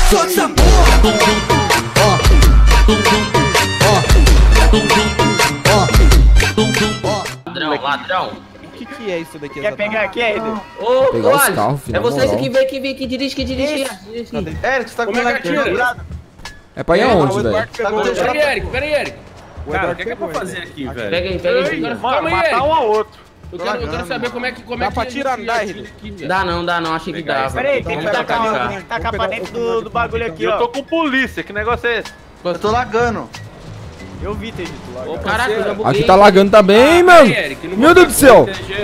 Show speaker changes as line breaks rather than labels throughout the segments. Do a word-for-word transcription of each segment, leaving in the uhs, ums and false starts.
Solta essa porra. Tum, tum, ó, tum, tum, ó, tum, tum, ó, tum, tum, ó.
Ladrão, ladrão.
O que que é isso daqui?
Quer pegar aqui, Eder?
Ô,
Pegar os
olha,
carros, filho,
é
na
vocês
moral.
que vem, que vem, que dirige, que dirige. dirige aqui.
Eric, você tá com
Como é
o
que atira?
É pra ir aonde, velho?
Tá com o
Pera aí,
T J.
Eric, pera aí, Eric. Cara, o que é que é pra
pegou,
fazer aqui, velho?
Pega aí, pega aí.
Mano,
Mano,
calma aí,
matar
Eric.
um ao outro.
Eu quero, eu quero saber como é que, como é
Dá
que
pra
a gente
tirar, não dá,
atira
Eric?
aqui, velho.
Dá não, dá não, achei que
Pegar
dava.
isso.
Pera aí, tem que
Vamos
tacar,
tacar.
tem que tacar pra dentro do, do bagulho aqui,
Eu
ó.
tô com polícia, que negócio é esse?
Eu tô lagando. Eu vi, T J, tu
Ô,
lagar.
caraca, eu já buguei.
Aqui tá lagando também,
Ah,
mano.
pera aí, Eric, não
Meu
vou
Deus do céu.
fazer, T G.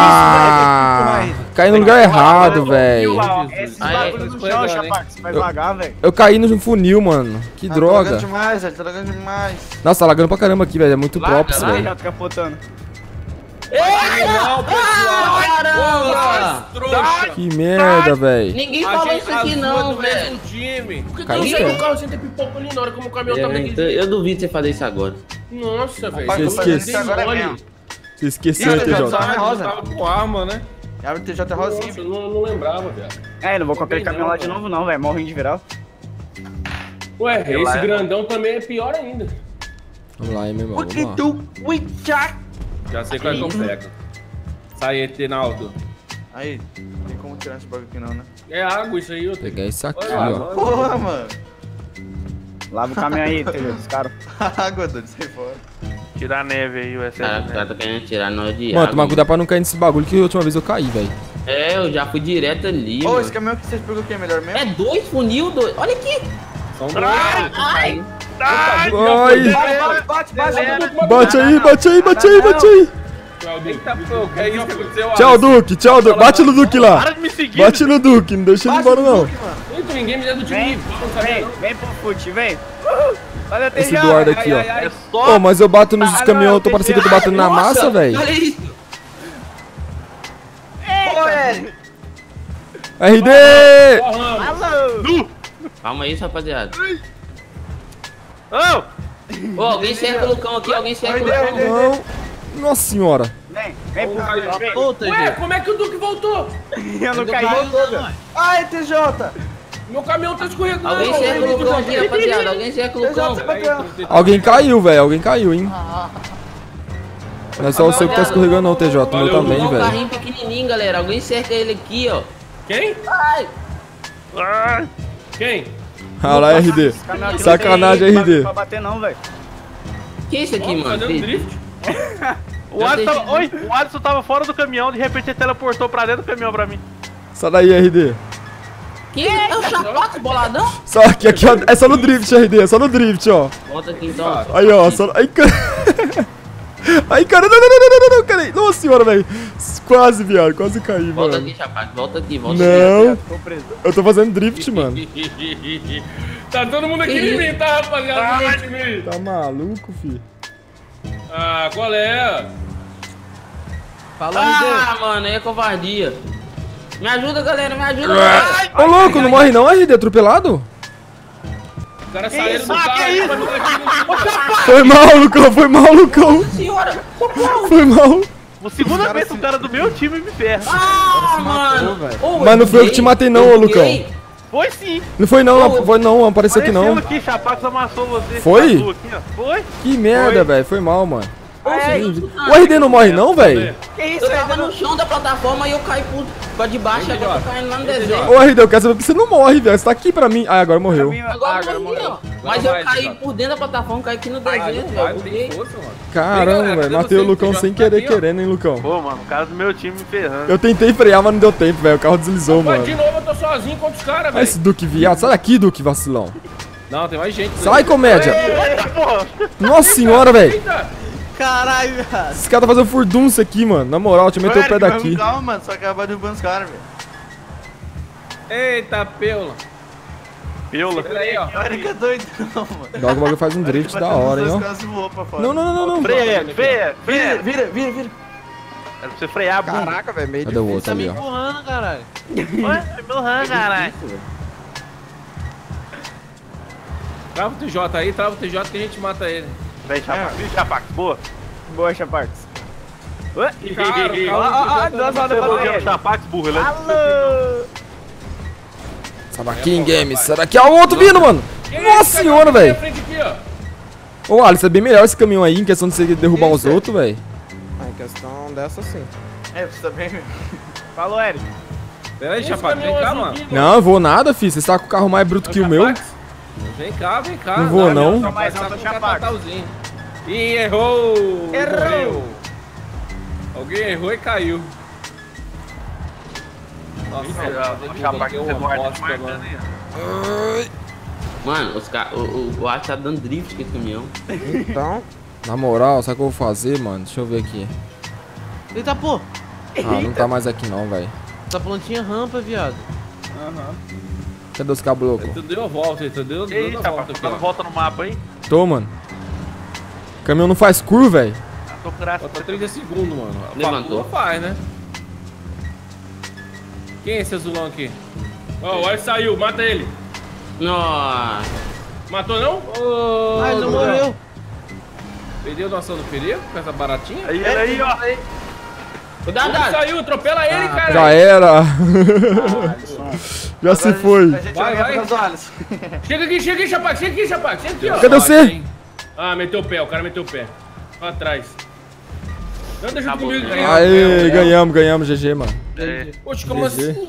Ah, caí no lugar errado, velho.
Esses
Aí,
bagulhos no chão,
pegando,
Chapax, você vai
Eu-
vagar, velho.
Eu caí no funil, mano. Que
Tá
droga.
lagando demais, velho, tá lagando demais.
Nossa, tá lagando pra caramba aqui, velho. É muito
Laga,
props,
laga.
velho.
Já tá capotando.
Não, pessoal.
Caramba!
Trouxa.
Que merda, velho.
Ninguém
A
falou
gente-
isso aqui
as
não,
duas do
velho.
mesmo time. Por que que
Caiu,
eu sei
velho?
que o carro sempre pipoca ali na hora como o caminhão tá
Eu,
daquele
então,
jeito?
eu duvido você fazer isso agora.
Nossa, velho.
Rapaz,
Eu
tô fazendo
esqueci.
isso agora
Mole.
mesmo.
Você esqueceu,
Ih,
T
já
J.
tá.
Eu
rosa.
tava com arma, né?
Abre o T J
Nossa,
rosinha.
eu não, não lembrava, velho.
É, não vou com aquele
Também
caminhão
não,
lá de
velho.
novo não, velho. Morrinho de viral.
Ué,
Eu
esse
lá-
grandão também é pior ainda.
Vamos lá, hein, meu irmão.
O que
Vamos lá.
tu... Ui, tchá.
Já sei qual é que eu pego. Sai, Etenaldo.
Aí, não tem como tirar esse bagulho aqui não, né?
É água isso aí, eu
Pegar isso aqui,
Olha,
ó.
mano.
Porra, mano. Lava o caminhão aí, T J, os caras. Água, doido, sai fora.
Tirar a neve aí, o excesso
Cara,
de
os caras
neve.
tá querendo tirar nós de
Mano,
água.
tomar cuidado pra não cair nesse bagulho que a última vez eu caí, velho.
É, eu já fui direto ali,
Ô,
mano.
esse caminhão que vocês pegou aqui é melhor mesmo?
É dois funil, dois. Olha aqui.
São dois.
Ai,
Ai,
Ai,
Bate, bate, bate.
bate aí, bate aí, bate aí, bate aí.
Tchau, Duque. Eita, pô, que é isso que aconteceu?
Tchau, Duque, tchau, Duque. Bate no Duque lá.
para de me seguir.
Bate no Duque, não deixa ele embora, não.
Eita, ninguém me deu do time.
Vem,
Não sabia,
vem,
não.
vem pro fute, vem. Uhul. Valeu, T J.
Esse Eduardo aqui, ó.
É só...
Ô, mas eu bato nos
Ah, não,
caminhões, eu tô
deixa-
parecendo que eu tô batendo na massa, velho.
olha isso.
Ô, Eric.
R D!
Porra,
Alô.
Calma aí, rapaziada.
Ô,
Ô, alguém cerca o Lucão aqui, alguém cerca o
Oi,
Lucão.
Deus.
Não. Nossa senhora.
Vem, vem pro
Ai,
fute, vem.
Puta,
Ué, como é que o Duque voltou?
Eu não caí.
não.
Ai, T J.
Meu caminhão tá escorregando.
Alguém cerca o Lucão aqui, rapaziada. Alguém cerca o
T J,
Lucão.
você bateu.
Alguém caiu, velho. Alguém caiu, hein. Não é só você que tá escorregando, não, T J. O meu
Valeu,
também,
Um
velho.
carrinho pequenininho, galera. Alguém cerca ele aqui, ó.
Quem?
Ai.
ai,
Quem?
Ah lá, R D.
Esse caminhão aqui não
Sacanagem,
tem
R D.
Pra bater não, velho.
Que isso aqui,
Ó,
mano?
fazendo drift?
o Alisson tava... Oi, o Alisson tava fora do caminhão, de repente ele teleportou pra dentro do caminhão pra mim.
Sai daí, R D.
Que isso? É o chapato boladão?
Só aqui, aqui, ó. É só no drift, R D. É só no drift, ó.
Volta aqui então.
Aí, ó. Só... Aí, cara. Aí, cara. Não, não, não, não, não, não, cara. Nossa senhora, velho. Quase, viado. Quase caí,
Volta
mano.
aqui, chapato. Volta aqui, volta aqui.
Não.
Tô preso.
Eu tô fazendo drift, mano.
Tá todo mundo aqui em mim, tá, rapaziada? Todo mundo aqui em mim.
Tá maluco, fi?
Ah, qual é?
Ah, mano, aí é covardia. Me ajuda, galera, me ajuda, galera.
Ô, louco, não morre não, R D? Atropelado?
Os caras saíram do carro aí pra ficar aqui no...
Foi mal, Lucão. Foi mal, Lucão.
Senhora,
Foi mal.
A segunda vez que o cara do meu time me ferra.
ah, mano. Ô,
Mas não foi eu que te matei não, ô, Lucão.
buguei.
Foi sim.
Não foi não, não foi não, não apareceu aqui
Apareceu
não.
aqui, Chapax amassou você.
Foi?
Passou aqui, ó. Foi?
Que merda, velho. Foi mal, mano.
Ô,
Ei,
gente,
O R D não morre não, velho?
Que isso,
eu
velho?
tava no chão da plataforma e eu caí por, por de baixo, agora tô caindo lá no desenho.
Ô, R D, eu quero saber por que você não morre, velho. Você tá aqui pra mim. Ah, agora morreu.
Agora eu morri, ó. Mas eu
vai,
caí
Eduardo.
por dentro da plataforma, caí aqui no desenho,
Vai,
velho.
tem
buguei.
força, mano.
Caramba,
galera,
velho.
cadê
Matei o
você?
Lucão
Já
sem
tá
querer
aqui, ó.
querendo, hein, Lucão.
Pô, mano, o cara do meu time me ferrando.
Eu tentei frear, mas não deu tempo, velho. O carro deslizou,
Mas de
mano.
novo eu tô sozinho contra os caras,
Olha
velho.
esse Duque viado. Sai daqui, Duque, vacilão.
Não, tem mais gente.
Sai, comédia.
Porra.
Nossa senhora, velho.
Eita!
Caralho, velho.
Esse cara tá fazendo furdunça aqui, mano. Na moral, deixa eu meter o pé daqui.
Calma, mano. Só acabar derrubando os caras, velho.
Eita, peula.
Piola.
Pera aí, ó.
Olha que é doido, não, mano.
Dog bagulho faz um drift da hora, hein, ó. Não, não, não, não, não.
Freia, freia, freia.
Vira, vira, vira.
Era pra você frear a bunda.
Caraca, velho, meio
Cadê o outro ali, ó?
empurrando, caralho.
Ué, é meu rã, caralho.
Trava o T J aí, trava o T J que a gente mata ele.
Vem, Chapax. Vem, Chapax. Boa.
Boa, Chapax. Ué?
Cara,
Ó, ó, ó, duas rodas pra
Você bloqueia o
ele.
Chapax, burro. Ele é...
Alô!
Sabaquinho Games. Será que é o outro vindo, mano? Nossa senhora, velho. Ô, Alisson, é bem melhor esse caminhão aí, em questão de você derrubar os outros, velho.
Ah, em questão dessa, sim.
É, você também. Falou, Eric.
Pera aí, Chapax, vem cá, mano.
Não, eu vou nada, filho. Você está com o carro mais bruto que o meu.
Vem cá, vem cá.
Não vou, não.
Não, mais alto, Chapax. Ih, errou.
Errou.
Alguém errou e caiu. Nossa,
O Chapax você guarda de marcando aí.
Mano, os ca... o, o, o Arte tá dando drift com esse caminhão.
Então...
Na moral, sabe o que eu vou fazer, mano? Deixa eu ver aqui.
Eita, pô!
Ah, não tá mais aqui não, velho.
Essa plantinha rampa, viado.
Aham.
Cadê os cabos loucos?
Tu deu a volta, tu deu, deu
Ei,
a
Chapax,
volta aqui,
dando
ó.
volta no mapa aí.
Tô, mano. O caminhão não faz curva, velho.
Tô com graça.
Falta trinta segundos, mano. A
Levantou.
patroa faz, né? Quem é esse azulão aqui? Ó, o Arte saiu, mata ele.
Nossa.
Matou não? Ô,
Mas não morreu.
Perdeu noção do perigo com essa baratinha?
Aí, ele aí, ó.
Cuidado,
Ele
Arte.
saiu, atropela ele, cara.
Já era. Já se foi.
Vai, vai. Chega aqui, chega aqui, Chapax, chega aqui, Chapax, chega aqui, ó.
Cadê você?
Ah, meteu o pé, o cara meteu o pé. Lá atrás. Não, deixa
Acabou.
comigo.
Aê, ganhamos, ganhamos, G G, mano.
É.
Oxe, como
G G.
assim?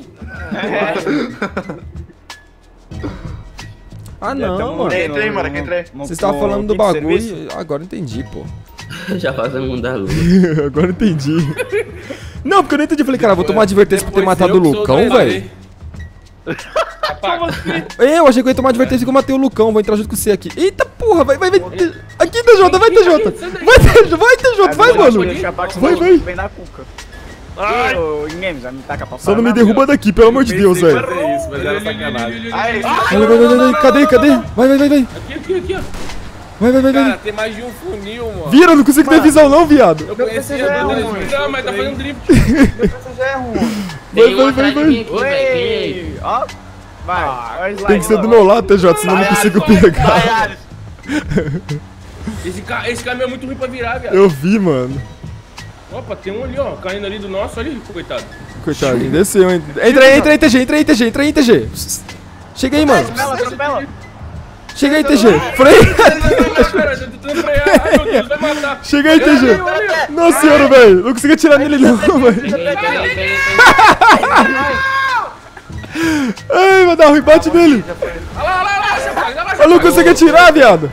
Ah, não, mano.
Entrei, mano, que entrei.
Vocês estavam falando do bagulho e agora eu entendi, pô.
Já fazendo mundo da luz.
Agora eu entendi. Não, porque eu não entendi. Eu falei, cara, vou tomar advertência por ter
Depois
matado o
eu que sou
Lucão,
doido
velho.
aí. Chapax,
É, eu achei que eu ia tomar advertência que eu matei o Lucão. Vou entrar junto com você aqui. Eita porra, vai, vai, vai. Aqui, T J, vai, T J. Vai, T J, vai, T J, vai, mano. Vai, vai.
Vem na cuca.
Ai.
Ô, Games, vai me tacar pra
Só não me
fora,
derruba daqui, pelo amor de Deus, velho.
fazer isso, mas era sacanagem.
Aí,
Vai, vai, vai, vai, vai. Cadê, cadê? Vai, vai, vai, vai.
Aqui, aqui, aqui, ó.
Vai, vai, vai,
Cara,
vai.
tem mais de um funil, mano.
Vira, eu não consigo ter visão não, viado.
Eu conheci
já é
a
ruim,
Não, mas tá fazendo drift.
você já é ruim.
Tem um
vai,
atrás
vai,
de mim aqui, velho. Quem é ele?
Oi, ó. Vai, olha o slide.
Tem que ser do meu lado, T J, senão eu não consigo
Vai,
pegar.
Alisson.
Esse, ca... Esse caminhão é muito ruim pra virar, viado.
Eu vi, mano.
Opa, tem um ali, ó, caindo ali do nosso ali, coitado.
Coitadinho, desceu, hein. Entra aí, entra aí, T G, entra aí, T G, entra aí, T G. Chega aí, mano.
Atropela, atropela.
Chega aí, T G. Freia.
Cara, tô tentando frear. Ai, meu Deus, vai matar.
Chega aí, T G. Nossa senhora, velho. Não consegui atirar nele, não, velho.
Peguei, peguei, peguei, peguei.
Ai, vai dar ruim, bate nele.
Olha lá, olha lá, olha lá, Chapax, olha lá,
Eu não
Chapax.
consegui atirar, viado.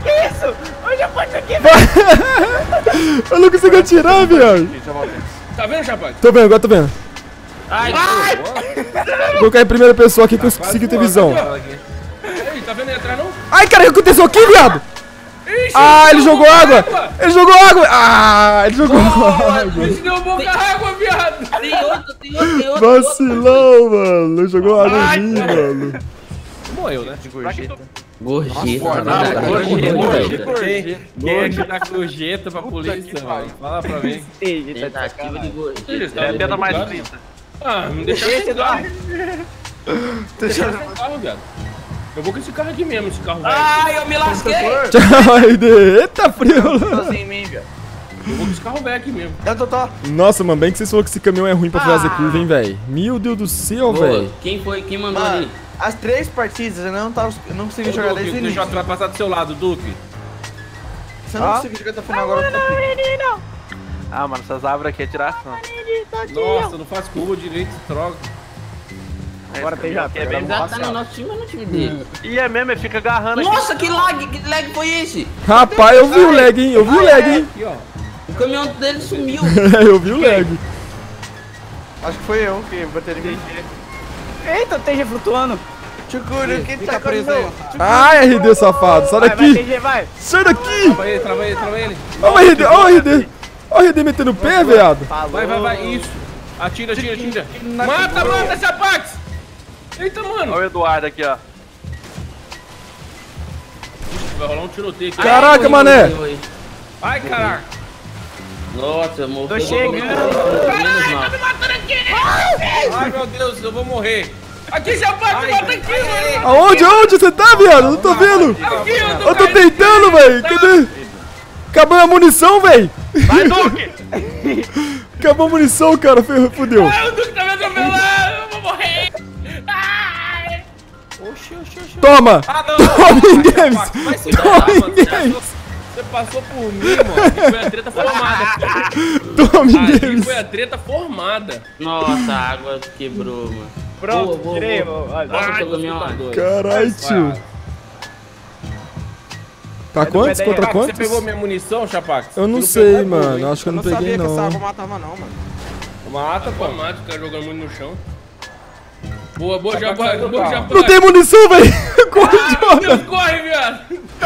Eu não consegui atirar, viado.
Tá vendo, Chapax?
Tô vendo, agora tô vendo.
Ai,
Vou colocar em primeira pessoa aqui que eu consigo ter visão.
Ei, tá vendo aí atrás, não?
Ai, cara, o que aconteceu aqui, viado?
Ixi,
Ah, ele jogou água.
água.
Ele jogou água. Ah, ele jogou água.
Esse deu boca água, viado.
tem outro, tem outro, tem outro.
Vacilão, mano. Ele jogou água em mim, mano.
Morreu, né?
Gorjeta,
Ah,
verdade.
gorjeta,
Gorjeta.
gorjeta. Quem é que dá gorjeta pra polícia, mano? Fala pra mim.
Tentativa de gorjeta.
É, tenta mais trinta.
Ah, não deixa esse carro. Deixa esse carro, viado. Eu vou com esse carro aqui mesmo, esse carro velho.
Ai, eu me lasquei.
Tchau, R D. Eita, frio.
Sem mim, velho.
Eu vou com esse carro velho aqui mesmo.
Eu tô, tô.
Nossa, mano, bem que vocês falaram que esse caminhão é ruim pra fazer curva, hein, velho. Meu Deus do céu,
Pô,
velho.
quem foi, quem mandou
Mano,
ali?
as três partidas eu não, tava, eu não consegui
Ô,
jogar
Duque,
desde o
deixa eu
início.
passar do seu lado, Duque.
Você não conseguiu jogar até o final agora.
Ah, mano, essas árvores aqui é tiração.
Nossa, não faz curva direito, troca.
Agora tem já.
É bem
O gato tá no nosso time ou no time dele?
E é mesmo, ele fica agarrando aqui.
Nossa, que lag, que lag foi esse?
Rapaz, eu vi o lag, hein. Eu vi o lag, hein.
Aqui, ó.
O caminhão dele sumiu.
Eu vi o lag.
Acho que foi eu que botei em mim. Eita, T G flutuando. Chucuru, que tá preso aí.
Ai, R D safado. Sai
Vai, vai, T
daqui.
G, vai.
Sai daqui.
Trava ele, trava ele, trava ele.
Ó o R D, ó o R D. Ó o R D metendo o pé, viado.
Vai, vai, vai, isso. Atira, atira, atira. Mata, mata, Chapax. Eita, mano.
Olha o Eduardo aqui, ó.
Vai rolar um tiroteio aqui.
Caraca,
Ai,
mané.
morri, morri.
Ai, caraca.
Nossa, eu morri.
Tô chegando.
Ai, meu Deus, eu vou morrer. Aqui, Chapax, mata aqui, mano.
Aonde, aonde você tá, viado? Não tô vendo.
Aqui, eu tô
Eu tô
caindo.
tentando, velho. Cadê? Acabou a munição, velho.
Vai, Duque!
Acabou a munição, cara. Ferrou, fudeu.
Ai, o Duque tá me atropelando. Eu vou morrer. Ai. Oxi, oxi, oxi.
Toma!
Ah, não,
Toma
não,
em
vai,
games!
Chapaco, vai se
Toma
ferrar,
em
mano. Você
games!
achou- Você passou por mim, mano. E foi a treta formada.
Toma em
Aí
games!
foi a treta formada.
Nossa, a água quebrou, mano.
Pronto,
Boa, boa,
tirei.
boa.
ó, ó,
Bota o
Ai,
teu caminhão lá.
doido.
Caralho, tio.
Vai.
Tá quantos?
Chapaco,
Contra
Chapaco,
quantos?
você pegou minha munição, Chapaco?
Eu não
Você
sei,
pegou, é burro,
mano.
hein?
Acho que eu
Eu
não
não sabia
peguei,
que essa
não.
água matava não, mano.
Mata, pô. Mata, o cara jogando muito no chão. Boa, boa, já vai, boa, já vai.
Não tem munição, velho! Corre, Jonah!
Deus, corre, viado.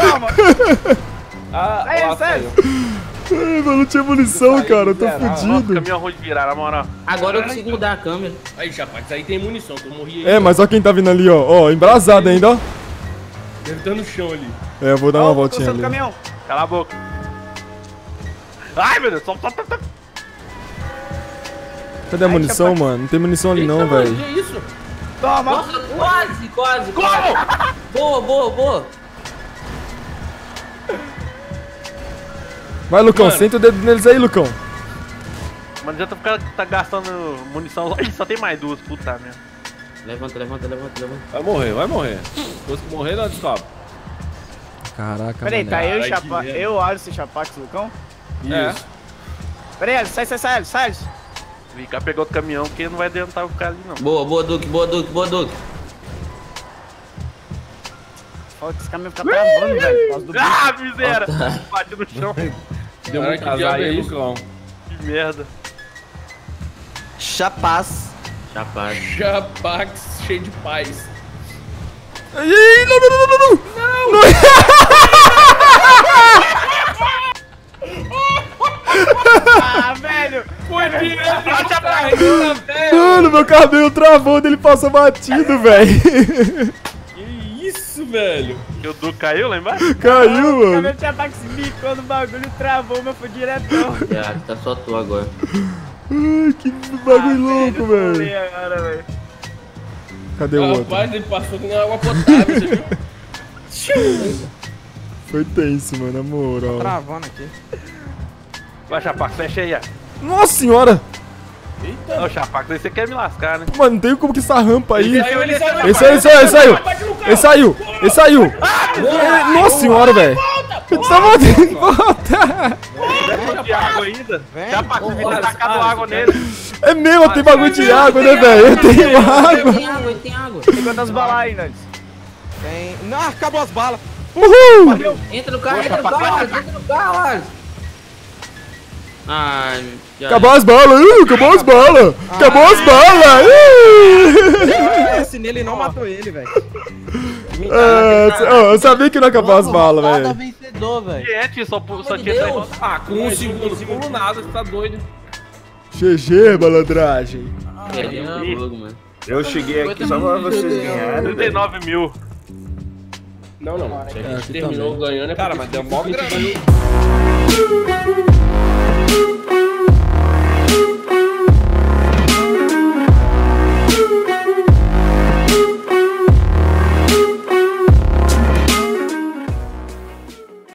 Ah,
Aí,
ó,
sério.
Ai, mano, não tinha munição,
Saiu
cara. Eu tô
miserável.
Nossa,
fudido.
caminhão ruim de virar, na moral.
Agora eu consigo mudar a câmera.
Aí, Chapaco, isso aí tem munição, que eu morri aí.
É, mas ó quem tá vindo ali, ó. Ó, embrasado ainda, ó.
Deve estar no chão ali.
É, eu vou dar
Ó,
uma
o
voltinha
do
ali.
caminhão.
Cala a boca. Ai, meu Deus, só só- só- só-
Cadê a
Ai,
munição,
Chapaco.
mano? Não tem munição ali
Eita,
não,
mano,
velho.
Que isso?
Toma.
Nossa, quase, quase, quase. Boa, boa, boa.
Vai, Lucão,
Mano.
senta o dedo neles aí, Lucão.
Mano, já tá, ficando- tá gastando munição. Ih, só tem mais duas, puta merda.
Levanta, levanta, levanta, levanta.
Vai morrer, vai morrer. Se fosse morrer, não descobre.
Caraca,
Peraí,
mano.
tá eu e
Caralho,
Chapaco.
que merda.
Eu, Alisson e Chapaco, Lucão.
É.
Peraí, Alisson, sai, sai, sai, Alisson, sai, Alisson.
Vem cá pegar outro caminhão, porque não vai adiantar o cara ali, não.
Boa, boa, Duque, boa, Duque, boa, Duque.
Fala que esse caminhão fica travando, velho. Por causa do bicho.
Ah, miséria! Bati no chão.
Deu muito azar aí, Lucão.
Que merda.
Chapaz.
Chapado.
Chapax cheio de paz.
Ai, ai, não, não, não, não, não. Não.
Ah, velho.
Foi direto pra carreira, velho.
Mano, meu cabelo travou, ele passou batido, velho.
Que isso, velho?
Que o Du caiu lá embaixo?
Caiu,
O
mano.
cabelo de Chapaco se bicou no bagulho, travou, mas foi diretão.
Já, tá só tu agora.
Ai, que bagulho louco, velho.
Pulei agora, velho.
Cadê o outro?
Rapaz, ele passou com água potável, você viu?
Foi tenso, mano, na moral.
Travando aqui.
Vai, Chapaco, fecha aí, ó.
Nossa senhora!
Ô, Chapaco, aí você quer me lascar, né?
Mano, não tem como que essa rampa aí.
Ele saiu, ele saiu.
Ele saiu, ele saiu, ele saiu! Ele saiu! Ele saiu! Ele- Nossa senhora, velho! Tá voltando, volta!
Tem de água ainda?
Vem.
Chapaco, você
Ô,
tá tacado
Alisson,
água nele.
É meu, tem bagulho de água, né, velho? Eu tenho água!
Tem água, tem água.
Tem quantas balas ainda, Alisson?
Tem. Não, acabou as balas.
Uhul!
Entra no carro, entra no carro, Alisson, entra no carro, Alisson. Ai, já.
Acabou as balas! Ih, acabou as balas! Acabou as balas! Ih!
Esse nele não matou ele, velho.
É, ó, eu sabia que não acabou as balas,
Rodada
velho.
vencedor, velho.
Gente, só, pu- só
de
tinha
Deus.
saído.
Ah, com um segundo, segundo nada, você tá doido.
G G, malandragem.
Perdemos o jogo, mano.
Eu cheguei aqui só pra vocês ganharem.
trinta e nove mil.
Não, não. Se a gente
aqui
terminou ganhando, é
Cara,
porque
mas deu
fica-
mó
fica-
grana.